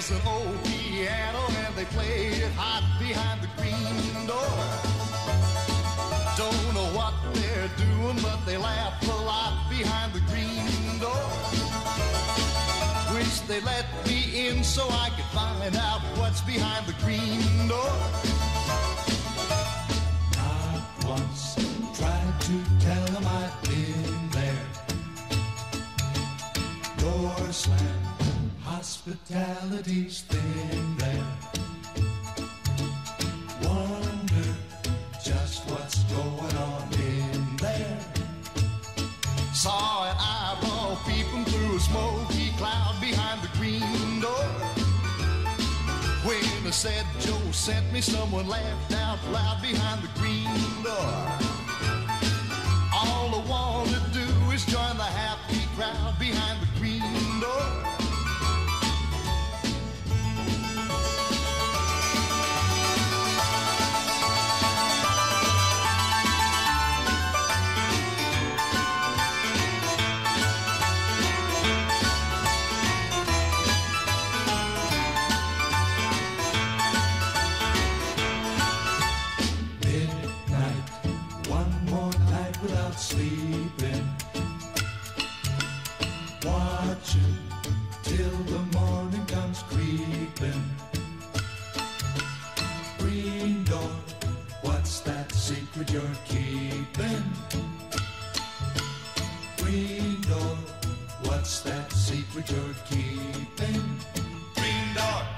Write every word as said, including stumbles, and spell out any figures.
was an old piano and they played it hot behind the green door. Don't know what they're doing, but they laugh a lot behind the green door. Wish they let me in so I could find out what's behind the green door. Not once tried to tell them I've been there. Door slam, hospitality's thin there. Wonder just what's going on in there. Saw an eyeball peeping through a smoky cloud behind the green door. When I said Joe sent me, someone laughed out loud behind the green door. All I want to do is join the happy crowd behind the green door. Sleeping, watching till the morning comes creeping. Green door, what's that secret you're keeping? Green door, what's that secret you're keeping? Green door.